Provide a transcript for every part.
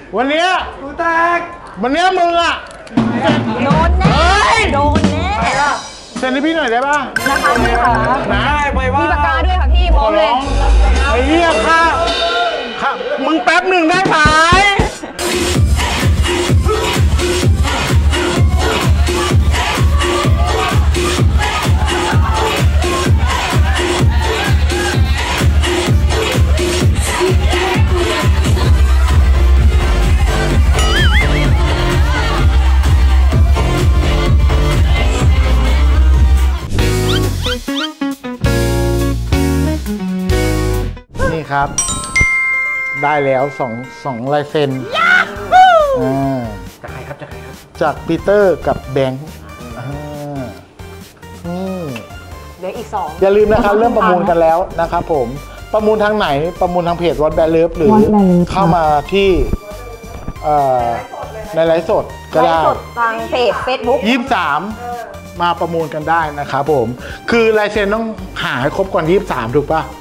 วันเนี้ยกูแตกวันเนี้ยมึงอะโดนแน่โดนแน่เซ็นให้พี่หน่อยได้ป่ะนะคะพี่ค่ะนะไปว่ามีปากกาด้วยค่ะพี่พร้อมเลยไอ้เหี้ยค่ะมึงแป๊บหนึ่งได้ไหมนี่ครับได้แล้วสองลายเซ็นจากใครครับจากปีเตอร์กับแบงค์เดี๋ยวอีก2 อย่าลืมนะครับเริ่มประมูลกันแล้วนะครับผมประมูลทางไหนประมูลทางเพจวอตแบลเลิฟหรือเข้ามาที่ในไลฟ์สดก็ได้ทางเพจ Facebook 23มาประมูลกันได้นะครับผมคือลายเซ็นต้องหาให้ครบก่อน23ถูกป่ะ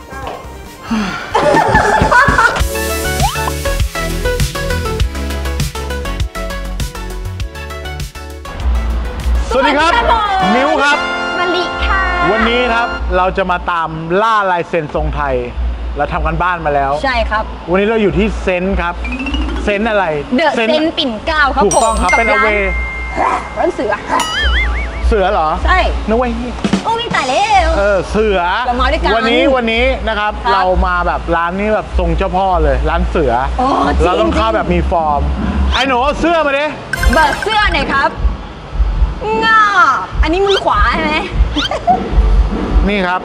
สวัสดีครับมิ้วครับมะลิค่ะวันนี้ครับเราจะมาตามล่าลายเซ็นทรงไทยเราทำกันบ้านมาแล้วใช่ครับวันนี้เราอยู่ที่เซนครับเซนอะไรเดอะเซนปิ่นเกล้าครับผมถูกต้องครับเป็นอเวร้านเสือเหรอใช่นึกว่าโอ้ยตายแล้วเสือวันนี้นะครับเรามาแบบร้านนี้แบบทรงเจ้าพ่อเลยร้านเสือเราต้องเข้าแบบมีฟอร์มไอ้หนูเสื้อมาดิเบิกเสื้อหน่อยครับง่าอันนี้มือขวาใช่ไหมนี่ครับ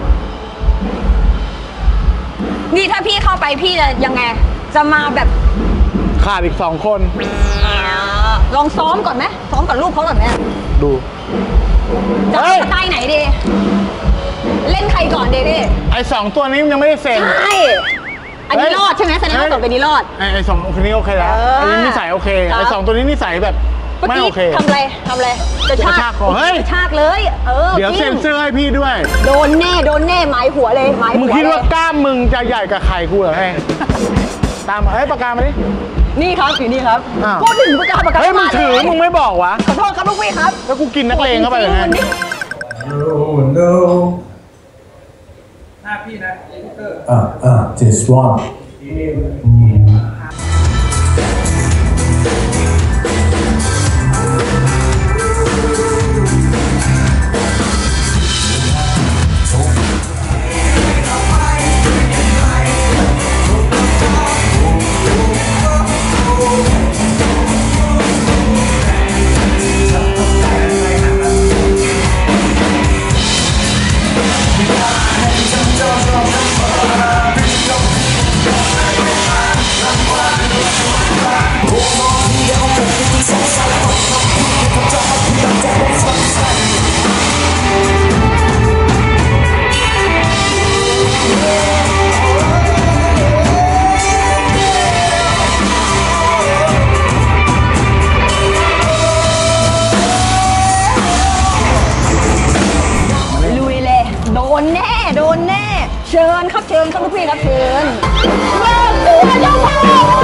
นี่ถ้าพี่เข้าไปพี่จะยังไงจะมาแบบขาดอีก2 คนลองซ้อมก่อนไหมซ้อมกับลูกเขาก่อนไหมดูจะสไตล์ไหนดีเล่นใครก่อนดีพี่ไอ้2 ตัวนี้ยังไม่ได้เซ็นใช่อันนี้รอดใช่ไหมแสดงว่าต่อไปนี้รอดไอ้2คนนี้โอเคแล้วอันนี้นิสัยโอเคไอ้2ตัวนี้นิสัยแบบไม่โอเคทำอะไรจะชากเฮ้ยชากเลยเดี๋ยวเซ็นเสื้อให้พี่ด้วยโดนแน่หมายหัวเลยหมายหัวมึงคิดว่ากล้ามมึงจะใหญ่กับไข่กูเหรอให้ตามปากกามาดินี่ครับอยู่นี่ครับพูดถึงปากกาเฮ้ยมึงถือมึงไม่บอกวะขอโทษครับลูกพี่ครับแล้วกูกินนักเลงเข้าไปเลยนะหน้าพี่นะ this one โดนแน่เชิญครับลูกพี่ครับเชิญเบิกตัวเจ้าพ่อ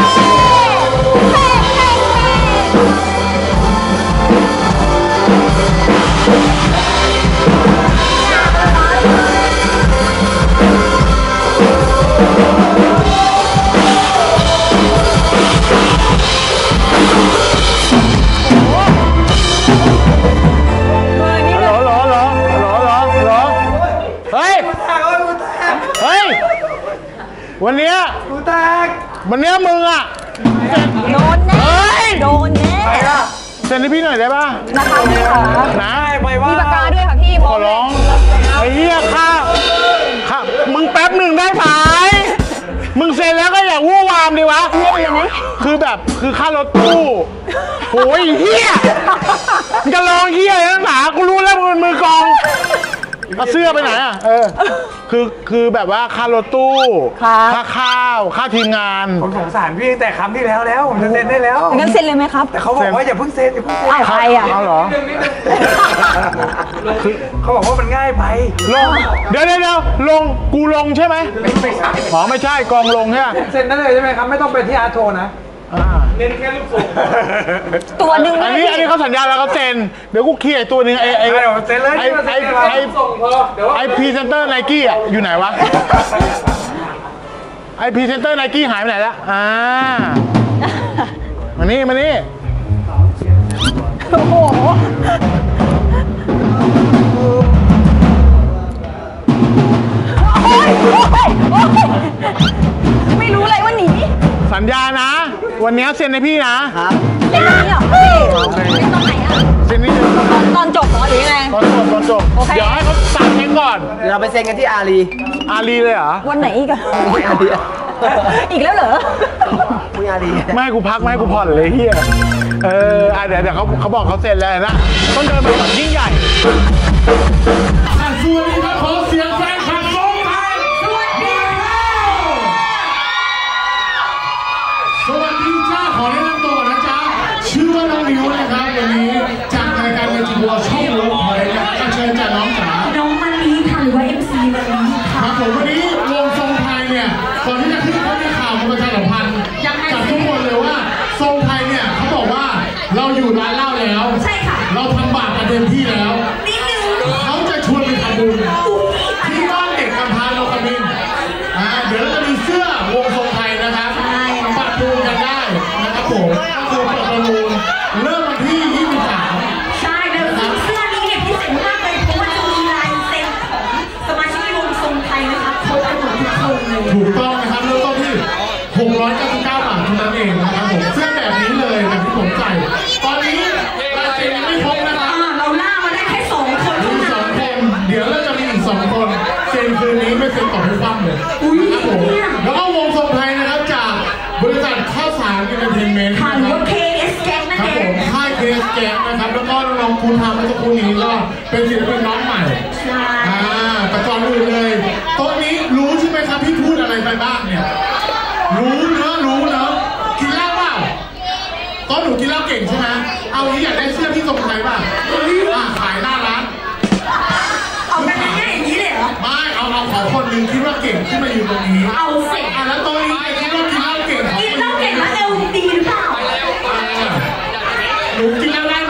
วันเนี้ยมึงอะโดนแน่เซ็นให้พี่หน่อยได้ป่ะนะคะพี่ค่ะนะไปว่ามีปากกาด้วยค่ะพี่ขอร้องไอ้เหี้ยค่ะมึงแป๊บหนึ่งได้ไหมมึงเซ็นแล้วก็อย่าวู่วามดิวะคือค่ารถตู้โหยเหี้ยมึงจะลองเหี้ยอะไรนักหนากูรู้แล้วมึงเป็นมือกองเอาเสื้อไปไหนอ่ะคือแบบว่าค่ารถตู้ค่าข้าวค่าทีมงานผมสงสารพี่แต่คำที่แล้วผมจะเซ็นได้แล้วงั้นเซ็นเลยไหมครับแต่เขาบอกว่าอย่าเพิ่งเซ็นใครอ่ะเอาเหรอเขาบอกว่ามันง่ายไปลงเดี๋ยวลงกูลงใช่ไหมไม่ใช่กองลงใช่ไหมเซ็นได้เลยใช่ไหมครับไม่ต้องไปที่อาร์โทนะเน้นแค่ลูกโป่งตัวหนึ่งอันนะนี้เขาสัญญาแล้วเขาเซ็นเดี๋ยวกูเคลียร์ตัวหนึ่งไอ้เดี๋ยวเซ็นเลย ส่งพอเดี๋ยวไอ้พรีเซนเตอร์ไนกี้อ่ะอยู่ไหนวะไอ้พรีเซนเตอร์ไนกี้หายไปไหนละมานี่โอ้โหโอ้ยไม่รู้เลยว่าหนีสัญญานะ วันนี้เซ็นให้พี่นะเล่นตรงนี้เหรอพี่เล่นตอนไหนอะเซ็นนี่ตอนจบเหรอหรือยังไงตอนจบโอเคเดี๋ยวให้เขาตัดเองก่อนเดี๋ยวเราไปเซ็นกันที่อารีอาลีเลยเหรอวันไหนอีกอะอารีอีกแล้วเหรอมึงอารีไม่ให้กูพักไม่ให้กูผ่อนเลยเฮียเดี๋ยวเขาบอกเขาเซ็นแล้วนะต้องเดินไปแบบยิ่งใหญ่สวัสดีครับขอเสียงแฟนคลับทรงไทยสวัสดีจ้าขอแนะนำตัวนะจ๊ะชื่อว่าน้องนิวนะครับวันนี้จากรายการเวทีบัวช่องเวิร์กพอยต์นะครับเชิญจากน้องจ๋าน้องมันนี้ค่ะหรือว่า MC มันนี้คค่ะรับผมวันนี้วงทรงไทยเนี่ยก่อนที่จะขึ้นเขามีข่าวมาประชาสัมพันธ์กับทุกคนเลยว่าทรงไทยเนี่ยเขาบอกว่าเราอยู่ร้านเหล้าแล้วใช่ค่ะเราทำบาปมาเต็มที่แล้วนิดนึงเขาจะชวนไปทำบุญที่บ้านเด็กกำพร้าโลกบินเดี๋ยวเราจะมีเสื้อวงทรงไทยนะครับปัดดูกันได้นะครับผมก็คือเปิดประมูลเริ่มวันที่ 23 ใช่แล้วเสื้อนี้เนี่ยพิเศษมากเลยเพราะว่าจะมีลายเซ็นของสมาชิกวงทรงไทยนะคะครบกันหมดทุกคนเลยถูกต้องนะครับเริ่มต้นที่ 699 บาทเท่านั้นเองนะครับผมเสื้อแบบนี้เลยแบบที่ผมใส่ตอนนี้ลายเซ็นยังไม่ครบนะครับเราล่ามาได้แค่2 คนมีเท่าสนั้อน งคนเดี๋ยวเราจะมีอีก2 คนเซ็นคืนนี้ไม่เซ็นต่อให้ฟังเลยนะครับผมแล้วก็วงทรงไทยนะครับจากบริษัทข้าวสารเอนเตอร์เทนเมนต์ค่ะนะหรือครัว่าบ KS Gang นั่นครับเอผงมค่ายเคสแกะนะครับแล้วก็น้องๆคุณทำเมื่อสักครู่นี้ก็เป็นศิลปินน้องใหม่ใช่แต่ก่อนอื่นเลยโต๊ะนี้รู้ใช่ไหมครับพี่พูดอะไรไปบ้างเนี่ยรู้เนอะกินเหล้าเปล่าโต๊ะหนูกินเหล้าเก่งใช่ไหมเอางี้อยากได้เสื้อที่ทรงไทยป่ะขายหน้าร้านเอากันง่ายๆอย่างนี้เลยเหรอไม่เอาขอคนหนึ่งคิดว่าเก่งขึ้นมาอยู่ตรงนี้เอาสิแล้วโต๊ะนี้คิดว่ากินเหล้าเก่งกินเหล้าเก่งแล้วเอวดีหรือเปล่าหนูกินเหล้าได้ไหม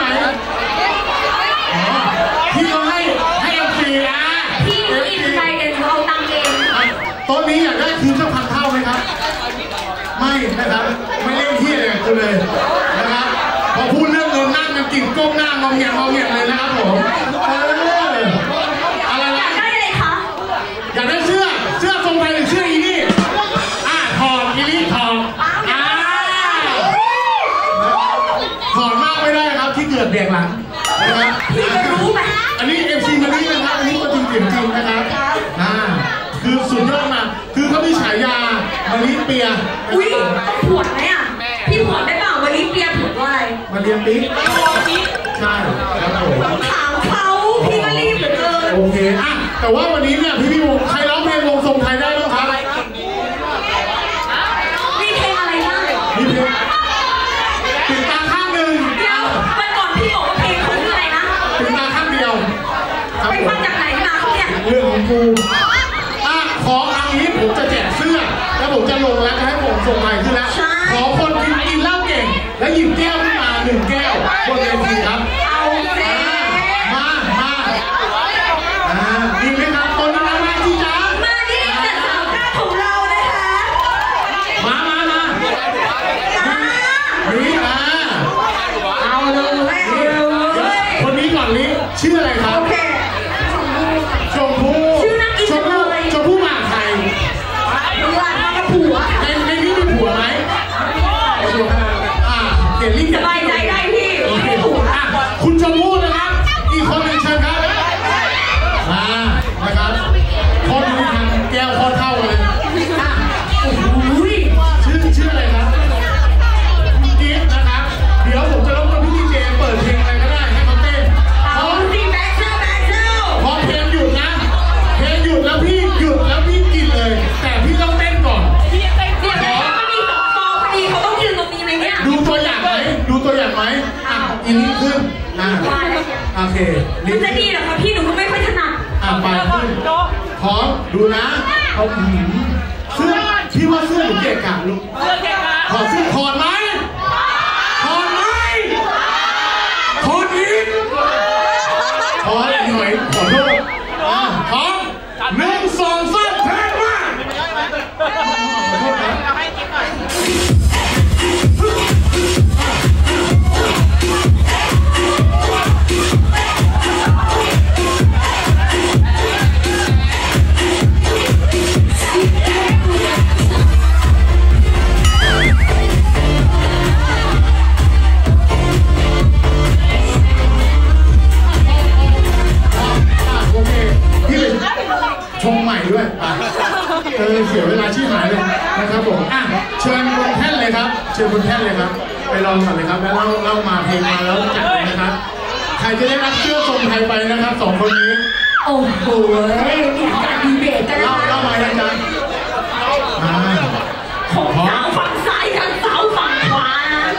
พี่เขาให้ฟรีนะพี่กินไปเดี๋ยวหนูเอาตังค์เองโต๊ะนี้อยากได้คืนสัก1,000 เท่าไหมครับไม่นะครับไม่เล่นที่อะไรกับคุณเลยนะครับพอพูดเรื่องเงินนั่งกันกิ่งก้มหน้างอเงียเลยนะครับผมอะไรอยานะกได้อะไรคะอยากได้เสื้อทรงไทยหรือเสื้ออีนี่ถอดอีนี่ถอดถอดมากไม่ได้ครับที่เกิดเบียกหลังนะครับพี่จะรู้ไหมอันนี้ MC มานี่นะครับอันนี้ตัวจริงเสียงจริงนะครับคือสุดยอดมากคือเขามีฉายามาริเปียอุ้ยต้องผวดไหมอ่ะพี่ผวดได้เปล่าวันนี้เปียผวดว่าอะไรมาเรียนปิ๊กใช่ครับผมถามเขาพี่ก็รีบเหลือเกินโอเคแต่ว่าวันนี้เนี่ยพี่วงใครร้องเพลงวงทรงไทยได้บ้างครับมีเพลงอะไรบ้างมีเพลงปิดตาข้างหนึ่งเดี๋ยววันก่อนพี่บอกว่าเพลงเขาคืออะไรนะปิดตาข้างเดียวครับไปผฟัมงจากไหนมาเขาเนี่ยเรื่องของกูขออันนี้ผมจะแจกเสื้อแล้วผมจะลงแล้วจะให้ผมส่งใหม่ขึ้นแล้วขอคนกินเหล้าเก่งแล้วหยิบแก้วขึ้นมา1 แก้วบนเวทีครับเอาเซ่มาดีไหมครับคนนั้นมาที่จ้ามาที่จัดสาวก้าของเรานะคะมามานี่เอาเลยคนนี้ก่อนนี้ชื่ออะไรครัโอบ เคชมพู่ชื่อน่ากินจังเลยชมพู่หมากไทยดูว่าน้องกับผัวในนี้มีผัวไหมเดี๋ยวรีบสบายใจได้พี่ไม่ได้ผัวคุณชมพู่นะครับอีกคนหนึ่งเชิญครับนะครับคนนี้ทำแก้วข้อเท่าเลยอุ้ยชื่ออะไรครับคุณกิฟต์นะครับเดี๋ยวผมจะรบกวนพี่ดีเจเปิดเพลงอะไรก็ได้ให้เขาเต้นเอาสิแบ็คเซลพอเพลงหยุดนะเพลงหยุดแล้วพี่กินเลย แต่พี่ต้องเต้นก่อนเดี๋ยวมันมี2 ฟอพอดีเขาต้องยืนตรงนี้ไหมเนี่ยดูตัวอย่างไหมอีนี้ขึ้นโอเคมันจะดีเหรอคะพี่หนูก็ไม่ค่อยถนัดไปขึ้นพร้อมดูนะเอาเสื้อพี่ว่าเสื้อหนูเกะกะลูกขอเสื้อถอดไหมผมอ่ะเชิญบนแท่นเลยครับเชิญบนแท่นเลยครับไปลองก่อนเลยครับแล้วเล่ามาเพลงมาแล้วจัดเลยนะครับใครจะได้รับเสื้อทรงไทยไปนะครับสองคนนี้โอ้โหมีการดีเบตกันแล้วเล่ามาเลยจ้ะของสาวฝั่งซ้ายกับสาวฝั่งขวา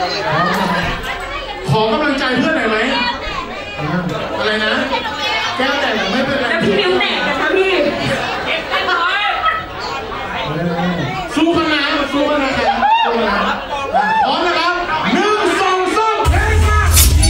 ขอกำลังใจเพื่อนหน่อยไหมอะไรนะแก้วแต่ไม่เป็นไรแล้วพี่นิ้วแตกกันครับพี่สู้กันนะสู้กันนะครับสู้กันนะพร้อมนะครับ1 2 3เฮ้ยมา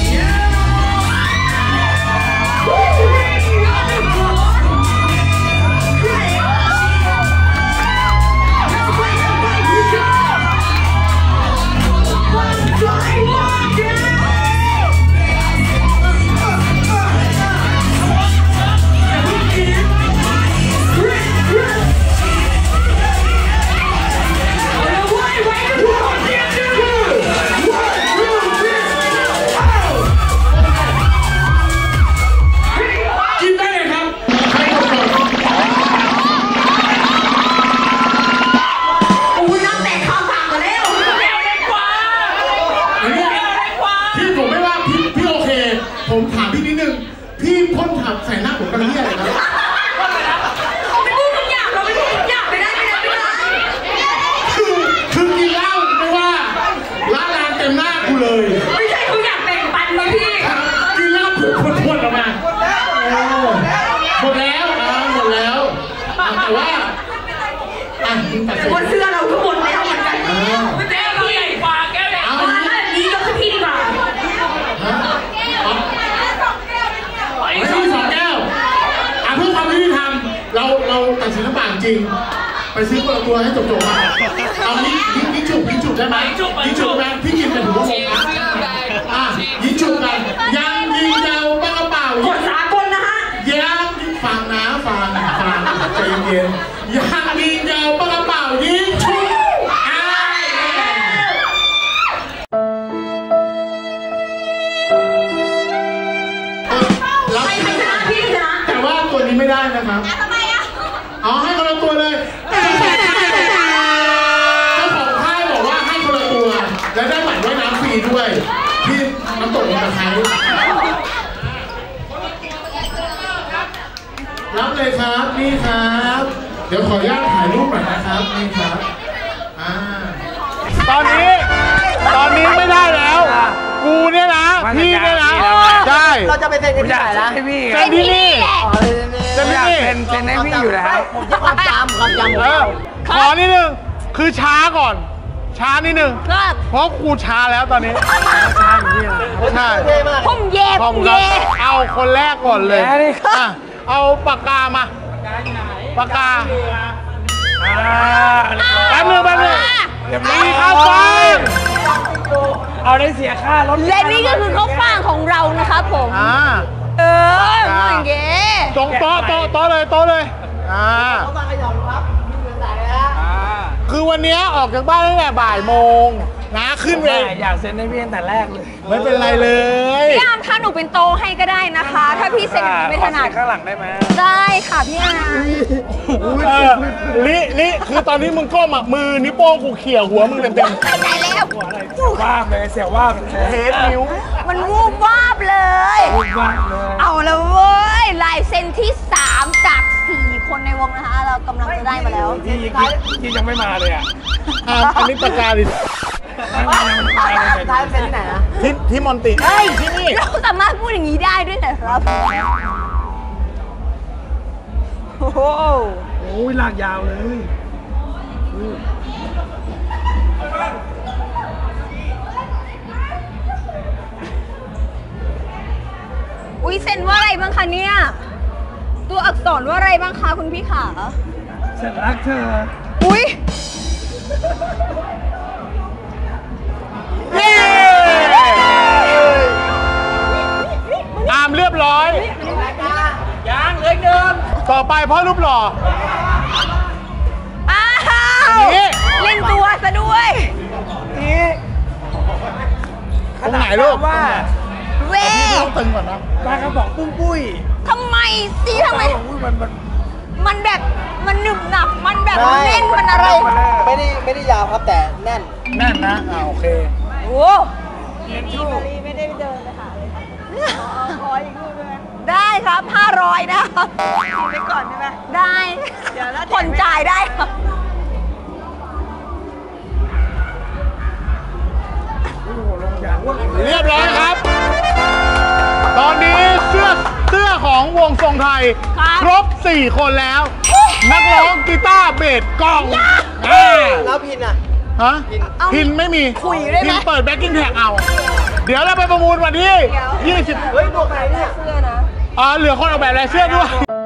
ผมถามพี่นิดนึงพี่พ่นถับใส่หน้าผมกันเรียอะไรครับไม่พูดทุกอย่างเราไม่พูดทุกอย่างไม่ได้คือกินเหล้าไม่ว่าล้างลานเต็มหน้ากูเลยไม่ใช่ทุกอย่างแบ่งปันเลยพี่กินเหล้าถูกพ่นออกมาหมดแล้วแต่ว่าบนเสื้อเราก็หมดแล้วเหมือนกันแก้วเราใหญ่กว่าแก้วใหญ่กว่าแบบนี้ก็คือพี่ดีกว่าไม่ใช่2 แก้วเพื่อความยุติธรรมเราตัดสินน้ำเปล่าจริงไปซื้อคนละตัวให้จบๆมาเอายิงฉุบได้ไหมยิงฉุบไหมพี่กินเป็นหัวโมงยิงฉุบกันยังยิงยาวบ้ากระเป๋ากดสากลนะฮะยังฟังใจเย็นยังยิงยาวบ้ากระเป๋ายิงฉุบแต่ว่าตัวนี้ไม่ได้นะครับทำไมอ่ะเอาให้คนละตัวเลยเจ้าของค่ายบอกว่าให้คนละตัวและได้หมายว่ายน้ำฟรีด้วยที่น้ำตกลำตะไคร้รับเลยครับนี่ครับเดี๋ยวขออนุญาตถ่ายรูปหน่อยนะครับนี่ครับตอนนี้ไม่ได้แล้วกูเนี่ยนะพี่เนี่ยนะใช่เราจะไปเซ็นกันที่ไหนล่ะเซ็นที่นี่เซ็นให้พี่อยู่แล้วผมจะความจำขอนิดนึงคือช้าก่อนช้านิดนึงเพราะกูช้าแล้วตอนนี้ใช่ผมเย่เอาคนแรกก่อนเลยเอาปากกามาปากกาแป๊บนึงมีข้าวฟ่างเอาได้เสียค่ารถและนี่ก็คือข้าวฟ่างของเรานะครับผมอย่างเงี้ยตรงโต๊ะเลยข้าวฟ่างขยองครับคือวันนี้ออกจากบ้านตั้งแต่บ่ายโมงนะขึ้นเวรอยากเซ็นให้พี่ตั้งแต่แรกเลยไม่เป็นไรเลยพี่อาร์มถ้าหนูเป็นโตให้ก็ได้นะคะถ้าพี่เซ็นไม่ถนัดข้างหลังได้ไหมได้ค่ะพี่อาร์มลิคือตอนนี้มึงก้มมือนิ้วโป้งกูเขี่ยหัวมึงเต็มใจแล้วว่าเลยเสียว่าเทสนิ้วมันวูบวาบเลยเอาแล้วเว้ยลายเซ็นที่3จาก4คนในวงนะคะเรากำลังจะได้มาแล้วที่ยังไม่มาเลยอ่ะอันนี้ปากกาดิท้ายเซ็นที่ไหนนะที่มอนติที่นี่เราสามารถพูดอย่างนี้ได้ด้วยนะครับโอ้โหลากยาวเลยอุ้ยเซ็นว่าอะไรบ้างคะเนี่ยตัวอักษรว่าอะไรบ้างคะคุณพี่ขาฉันรักเธออุ้ยอามเรียบร้อยยังเลยเดิมต่อไปพ่อรูปหล่ออ้าวเล่นตัวซะด้วยนี่ตรงไหนลูกว่าเว้ต้องตึงก่อนนะปลากระป๋องปุ้งปุ้ยทำไมสิทำไมมันแบบมันหนึบหนับมันแบบแน่นมันอะไรไม่ได้ยาวครับแต่แน่นแน่นนะโอเคโอ้ไม่ได้เดินไปหาเลยขออีกรูปได้ไหมได้ครับ500นะครับไปก่อนได้ไหมได้เดี๋ยวแล้วผ่อนจ่ายได้ครับเรียบร้อยครับ ตอนนี้เสื้อของวงทรงไทย ครบ 4 คนแล้ว นักร้องกีตาร์เบสกลองแล้วพินอ่ะฮะพินไม่มีคุยได้ไหมพินเปิดแบ็คกิ้งแท็กเอา เดี๋ยวเราไปประมูลวันที่ 20 เฮ้ยบวกไหนเนี่ยเสื้อนะเหลือคนออกแบบลายเสื้อด้วย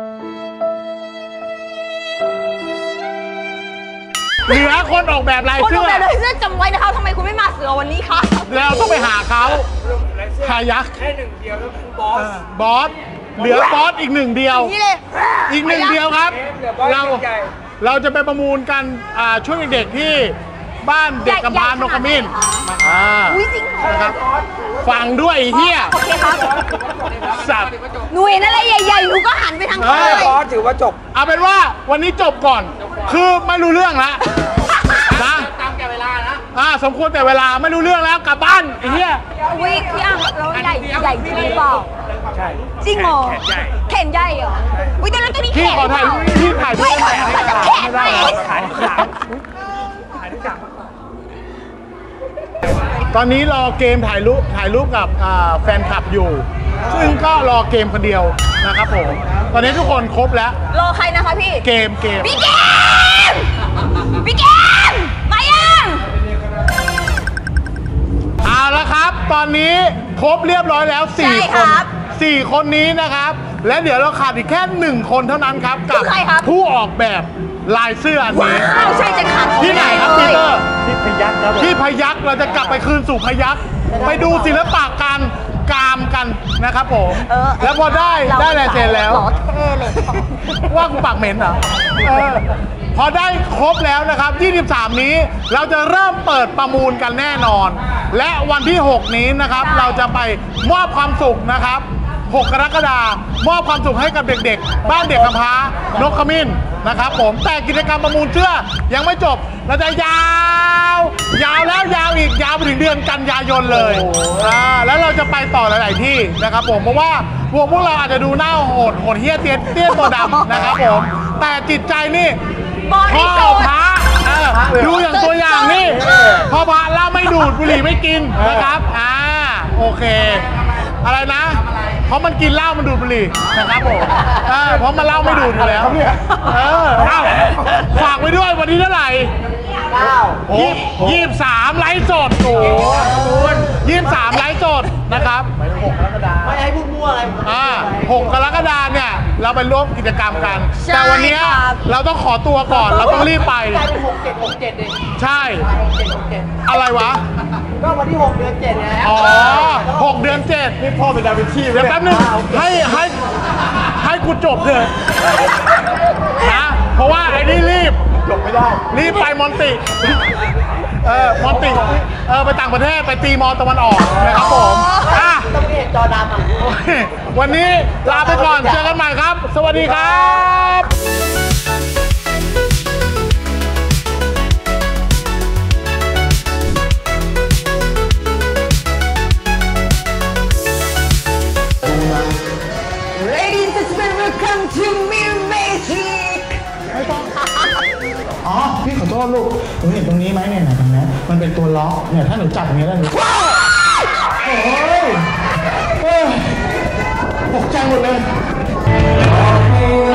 เหลือคนออกแบบลายคนเสื้อออกแบบเลยเสื้อจำไว้นะคะทำไมคุณไม่มาเสือวันนี้คะเราต้องไปหาเขาหายักษ์แค่หนึ่งเดียวแล้วคือบอสบอส เหลือบอสอีก 1 เดียวนี่เลยอีก 1 เดียวครับ เราจะไปประมูลกันช่วยเด็กๆที่บ้านเด็กกำพร้านกขมิ้นอุ้ยจริงเหรอนะครับฟังด้วยไอ้เฮียโอเคครับสัตว์หนูเห็นอะไรใหญ่ๆหนูก็หันไปทางเขาเลยบอสถือว่าจบเอาเป็นว่าวันนี้จบก่อน คือไม่รู้เรื่องแล้วนะตามแกเวลานะสมควรแต่เวลาไม่รู้เรื่องแล้วกลับบ้านไอ้เฮียอุ้ยพี่อ่ะเราใหญ่จริงหรือเปล่าใช่จริงเหรอแขนใหญ่เหรออุ้ยแต่แล้วตัวนี้แขพี่นขอถ่ายพี่ถ่ายรูไม่ปมันจะแขนไหมตอนนี้รอเกมถ่ายรูปกับแฟนคลับอยู่ ซึ่งก็รอเกมคนเดียวนะครับผม ตอนนี้ทุกคนครบแล้วรอใครนะคะพี่เกมพี่เกมพี่เกมมายังเอาละครับ ตอนนี้ครบเรียบร้อยแล้วใช่ 4 คคนรับ 4 คนนี้นะครับ และเดี๋ยวเราขาดอีกแค่ 1 คนเท่านั้นครับ กัคือใครครับผู้ออกแบบลายเสื้ออันนี้ว้าวใช่จะขาดที่ไหนครับพีเตอร์ที่พยักครับที่พยัคฆ์เราจะกลับไปคืนสู่พยัคฆ์ไปดูศิลปะการกามกันนะครับผม แล้วพอได้ลายเซ็นแล้วหล่อเท่เลยว่ากูปากเหม็นเหรอพอได้ครบแล้วนะครับ 23 นี้เราจะเริ่มเปิดประมูลกันแน่นอน และวันที่ 6 นี้นะครับ เราจะไปมอบความสุขนะครับ 6 กรกฎาคมมอบความสุขให้กับเด็กๆ บ้านเด็กกำพร้านกขมิ้นนะครับผมแต่กิจกรรมประมูลเสื้อยังไม่จบ เราจะยาวแล้วยาวอีกยาวไปถึงเดือนกันยายนเลยแล้วเราจะไปต่อหลายๆที่นะครับผมเพราะว่าพวกเราอาจจะดูหน้าโหดเฮี้ยเตี้ยตัวดำนะครับผมแต่จิตใจนี่บอพ่ดี้อโซพระดูอย่างตัวอย่างนี่พ่อพระเหล้าไม่ดูดบุหรี่ไม่กินนะครับโอเค อะไรนะ เพราะมันกินเหล้ามันดูดบุหรี่นะครับผมเพราะมันเหล้าไม่ดูดอยู่แล้วฝากไว้ด้วยวันนี้เท่าไหร่23ไลฟ์สดโอ้โห23ไลฟ์สดนะครับไม่ให้พูดมั่วอะไร 6 กรกฎาคมเนี่ยเราไปร่วมกิจกรรมกัน แต่วันนี้เราต้องขอตัวก่อนเราต้องรีบไปกลายเป็น67เองใช่อะไรวะก็วันที่6 เดือน 7ไง 6 เดือน 7 นี่พ่อเป็นดาวินชีเดี๋ยวแป๊บนึงให้กูจบเถอะนะเพราะว่าไอ้นี่รีบจบไม่ได้รีบไปมอนติมอนติไปต่างประเทศไปตีมอตะวันออกนะครับผมต้องเห็นจอดำอ่ะวันนี้ลาไปก่อนเจอกันใหม่ครับ สวัสดีครับ Ladies and gentlemen welcome to Mirror Magic อ๋อ พี่ขอโทษลูกหนูเห็นตรงนี้ไหมเนี่ยตรงนี้มันเป็นตัวล็อกเนี่ยถ้าหนูจับอย่างนี้ได้หนูโอ้ยตกใจหมดเลย